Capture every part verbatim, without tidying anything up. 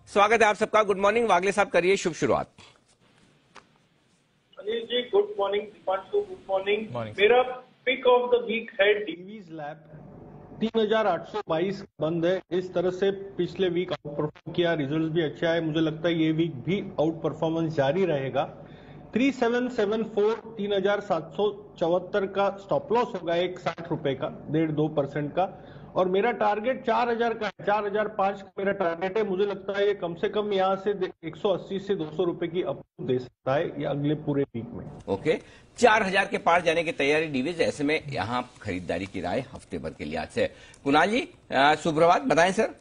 स्वागत है आप सबका। गुड मॉर्निंग वागले साहब, करिए शुभ शुरुआत। Anil ji good morning. Deepanshu good morning. मेरा पिक ऑफ द वीक है डिवीज लैब। तीन हजार आठ सौ बाईस बंद है। इस तरह से पिछले वीक आउट परफॉर्म किया, रिजल्ट भी अच्छा है। मुझे लगता है ये वीक भी आउट परफॉर्मेंस जारी रहेगा। थ्री सेवन सेवन फोर तीन हजार सात सौ चौहत्तर का स्टॉप लॉस होगा, एक साठ रुपए का, डेढ़ दो परसेंट का। और मेरा टारगेट चार हजार का है, चार हजार पांच का मेरा टारगेट है। मुझे लगता है ये कम से कम यहाँ से एक सौ अस्सी से दो सौ रुपए की अप्रूव दे सकता है ये अगले पूरे वीक में। ओके, चार हजार के पार जाने की तैयारी डिविज। ऐसे में यहाँ खरीदारी की राय हफ्ते भर के लिहाज से। कुणाल जी सुप्रभात, बताएं सर।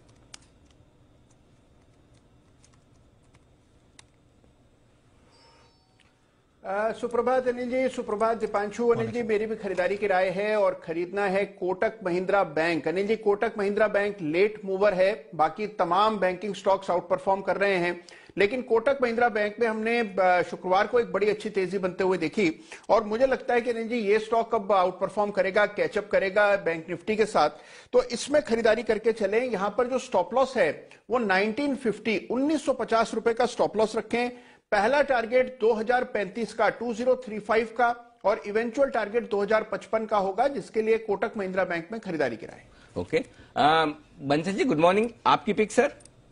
सुप्रभात अनिल जी, सुप्रभात दीपांशु। अनिल जी मेरी भी खरीदारी की राय है और खरीदना है Kotak Mahindra bank. Anil ji Kotak Mahindra bank late mover है, बाकी तमाम बैंकिंग स्टॉक्स आउट परफॉर्म कर रहे हैं, लेकिन कोटक महिंद्रा बैंक में हमने शुक्रवार को एक बड़ी अच्छी तेजी बनते हुए देखी और मुझे लगता है कि अनिल जी ये स्टॉक अब आउट परफॉर्म करेगा, कैचअप करेगा बैंक निफ्टी के साथ, तो इसमें खरीदारी करके चलें। यहां पर जो स्टॉप लॉस है वो नाइनटीन फिफ्टी उन्नीस सौ पचास रुपए का स्टॉप लॉस रखें। पहला टारगेट दो हजार पैंतीस का टू थाउजेंड थर्टी फाइव का और इवेंचुअल टारगेट दो हजार पचपन का होगा, जिसके लिए कोटक महिंद्रा बैंक में खरीदारी की राय। Okay, Bansal ji good morning, आपकी pick sir.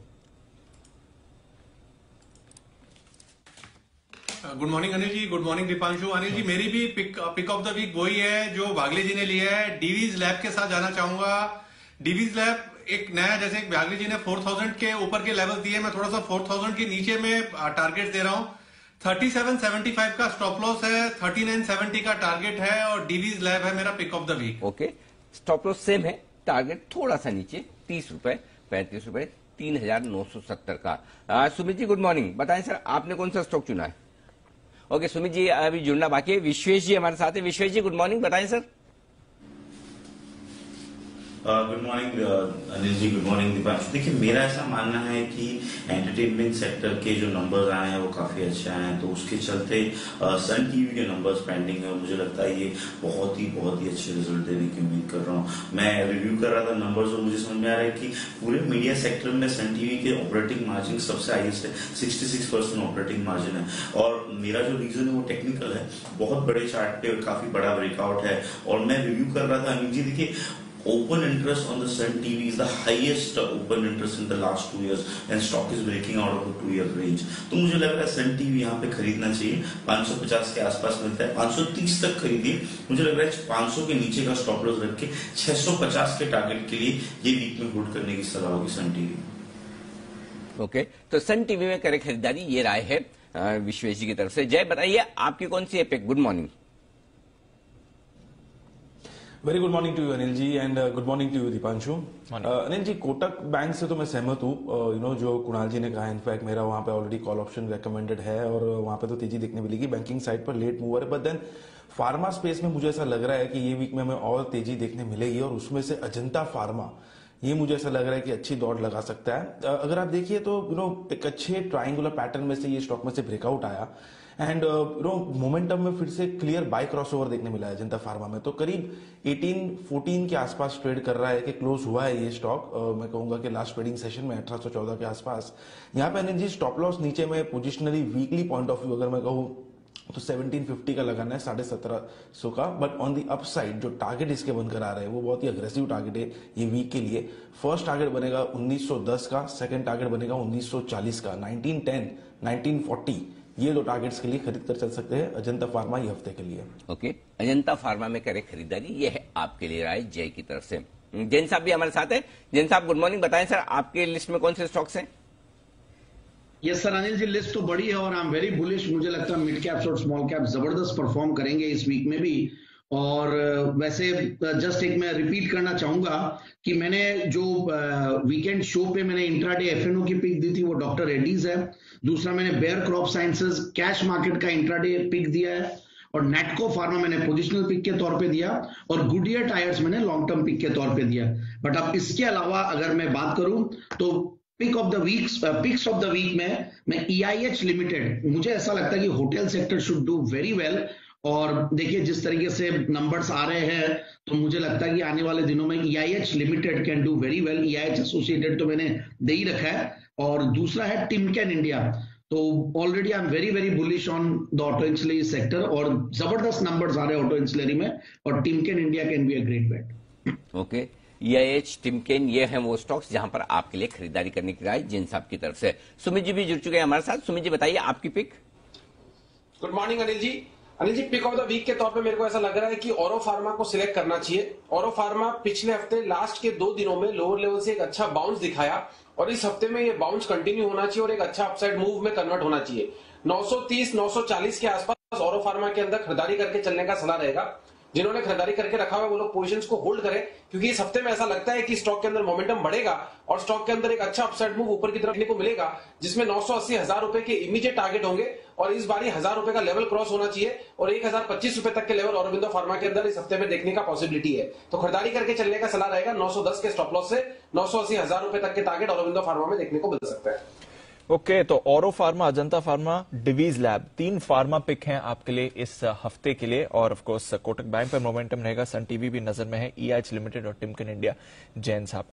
Good morning Anil ji, good morning Deepanshu. Anil ji मेरी भी pick pick of the week वही है जो वागले जी ने लिया है। डिवीज लैब के साथ जाना चाहूंगा। डिवीज लैब एक नया, जैसे वागले जी ने फोर थाउजेंड के ऊपर के लेवल दिए, मैं थोड़ा सा फोर थाउजेंड के नीचे में टारगेट दे रहा हूं। थर्टी सेवन सेवेंटी फाइव का स्टॉप लॉस है, थर्टी नाइन सेवेंटी का टारगेट है और डिवीज लैब है मेरा pick of the week. Okay, stop loss same है, टारगेट थोड़ा सा नीचे, तीस रुपए, पैंतीस रुपए, तीन हजार नौ सौ सत्तर का। आ, सुमित जी गुड मॉर्निंग, बताएं सर आपने कौन सा स्टॉक चुना है। ओके सुमित जी अभी जुड़ना बाकी है। विश्वेश जी हमारे साथ है। विश्वेश जी गुड मॉर्निंग, बताएं sir. Good morning Anil ji, good morning Deepanshu. देखिए मेरा ऐसा मानना है कि एंटरटेनमेंट सेक्टर के जो नंबर्स आए हैं वो काफी अच्छे आए हैं, तो उसके चलते सन टीवी के नंबर्स पेंडिंग है और मुझे लगता है ये बहुत ही बहुत ही अच्छे रिजल्ट देने की उम्मीद कर रहा हूँ। मैं रिव्यू कर रहा था नंबर्स और मुझे समझ में आ रहा है कि पूरे मीडिया सेक्टर में सन टीवी के ऑपरेटिंग मार्जिन सबसे हाईएस्ट है, sixty six percent operating margin है। और मेरा जो रीजन है वो टेक्निकल है, बहुत बड़े चार्ट पे काफी बड़ा ब्रेकआउट है। और मैं रिव्यू कर रहा था अनिल जी, देखिए open interest on the Sun T V is the highest open interest in the last two years and stock is breaking out of the two year range। तो मुझे लग रहा है Sun T V यहाँ पे खरीदना चाहिए। पाँच सौ पचास के आसपास मिलता है, पाँच सौ तीस तक खरीदिए। मुझे लग रहा है पाँच सौ के नीचे का स्टॉप लॉस रख के छह सौ पचास के टारगेट के लिए ये वीक में होल्ड करने की सलाह होगी Sun T V। ओके, तो सन टीवी में करे खरीदारी, ये राय है विश्वेश जी की तरफ से। जय बताइए आपकी कौन सी है pick. Good morning. Very good morning to you Anil ji and good morning to you Deepanshu. Anil ji Kotak bank से तो मैं सहमत हूँ, यू नो जो कुणाल जी ने कहा, इनफैक्ट मेरा वहां पे ऑलरेडी कॉल ऑप्शन रेकमेंडेड है और वहां पे तो तेजी देखने मिलेगी। बैंकिंग साइड पर लेट मूवर है, बट देन फार्मा स्पेस में मुझे ऐसा लग रहा है कि ये वीक में हमें और तेजी देखने मिलेगी और उसमें से अजंता फार्मा, ये मुझे ऐसा लग रहा है कि अच्छी दौड़ लगा सकता है। अगर आप देखिए तो यू नो एक अच्छे ट्राइंगुलर पैटर्न में से ये स्टॉक में से ब्रेकआउट आया एंड यू नो मोमेंटम में फिर से क्लियर बाय क्रॉसओवर देखने मिला है जनता फार्मा में। तो करीब अठारह चौदह के आसपास ट्रेड कर रहा है कि क्लोज हुआ है ये स्टॉक। uh, मैं कहूंगा कि लास्ट ट्रेडिंग सेशन में अठारह सौ चौदह के आसपास। यहाँ पे एनर्जी स्टॉप लॉस नीचे में positionally weekly point of view अगर मैं कहूँ तो सत्रह सौ पचास का लगाना है, साढ़े सत्रह सौ का। बट ऑन दी अपसाइड जो टारगेट इसके बनकर आ रहे हैं वो बहुत ही अग्रेसिव टारगेट है ये वीक के लिए। फर्स्ट टारगेट बनेगा उन्नीस सौ दस का, सेकंड टारगेट बनेगा उन्नीस सौ चालीस का, नाइनटीन टेन, नाइनटीन फोर्टी, ये दो टारगेट्स के लिए खरीद कर चल सकते हैं अजंता फार्मा ये हफ्ते के लिए। ओके, अजंता फार्मा में करे खरीदारी, ये है आपके लिए राय जय की तरफ से। जैन साहब भी हमारे साथ है। जैन साहब गुड मॉर्निंग, बताएं सर आपके लिस्ट में कौन से स्टॉक्स हैं। Yes sir Anil ji, list तो बड़ी है और आई एम वेरी बुलिश। मुझे लगता है मिड कैप्स और स्मॉल कैप जबरदस्त परफॉर्म करेंगे इस वीक में भी। और वैसे जस्ट एक मैं रिपीट करना चाहूंगा कि मैंने जो वीकेंड शो पे मैंने इंट्राडे एफएनओ की पिक दी थी वो डॉक्टर रेड्डीज है। दूसरा मैंने Bayer crop sciences cash market का इंट्राडे पिक दिया है और नेटको फार्मा मैंने पोजिशनल पिक के तौर पे दिया और गुडियर टायर्स मैंने लॉन्ग टर्म पिक के तौर पे दिया। बट अब इसके अलावा अगर मैं बात करूं तो pick of the week picks of the week में मैं ईआईएच लिमिटेड, मुझे ऐसा लगता है कि hotel sector should do very well और देखिए जिस तरीके से नंबर्स आ रहे हैं तो मुझे लगता है कि आने वाले दिनों में E I H limited can do very well. E I H associated तो मैंने दे ही रखा है, और दूसरा है टिमकेन इंडिया। तो already I am very very bullish on the auto ancillary sector, और जबरदस्त नंबर्स आ रहे हैं ऑटो इंसुलरी में, और Timken India can be a great bet. Okay, E I H, Timken, ये हैं वो स्टॉक्स जहां पर आपके लिए खरीदारी करने की राय जिन साहब की तरफ से। सुमित जी भी जुड़ चुके हैं हमारे साथ। सुमित जी बताइए आपकी pick. Good morning Anil ji. Anil ji, pick of the week के तौर पे मेरे को ऐसा लग रहा है कि ऑरो फार्मा को सिलेक्ट करना चाहिए। ऑरो फार्मा पिछले हफ्ते लास्ट के दो दिनों में लोअर लेवल से एक अच्छा बाउंस दिखाया, और इस हफ्ते में ये बाउंस कंटिन्यू होना चाहिए और एक अच्छा अपसाइड मूव में कन्वर्ट होना चाहिए। नौ सौ तीस नौ सौ चालीस के आसपास ऑरो फार्मा के अंदर खरीदारी करके चलने का सलाह रहेगा। जिन्होंने खरीदारी करके रखा हुआ है वो लोग पोजीशंस को होल्ड करें, क्योंकि इस हफ्ते में ऐसा लगता है कि स्टॉक के अंदर मोमेंटम बढ़ेगा और स्टॉक के अंदर एक अच्छा अपसाइड मूव ऊपर की तरफ देखने को मिलेगा, जिसमें नौ सौ अस्सी हजार रुपए के इमीडिएट टारगेट होंगे, और इस बारी हजार रुपए का लेवल क्रॉस होना चाहिए, और एक हजार पच्चीस रुपए तक के लेवल ऑरोबिंदो फार्मा के अंदर इस हफ्ते में देखने का पॉसिबिलिटी है। तो खरीदारी करके चलने का सलाह रहेगा। नौ सौ दस के स्टॉप लॉस से नौ सौ अस्सी हजार रुपए तक के टारगेट ऑरोबिंदो फार्मा में देखने को मिल सकता है। ओके okay, तो Auro pharma, Ajanta pharma, Divi's lab, तीन फार्मा पिक हैं आपके लिए इस हफ्ते के लिए। और ऑफ कोर्स कोटक बैंक पर मोमेंटम रहेगा। सन टीवी भी नजर में है, ई आई एच लिमिटेड और टिमकेन इंडिया। जैन साहब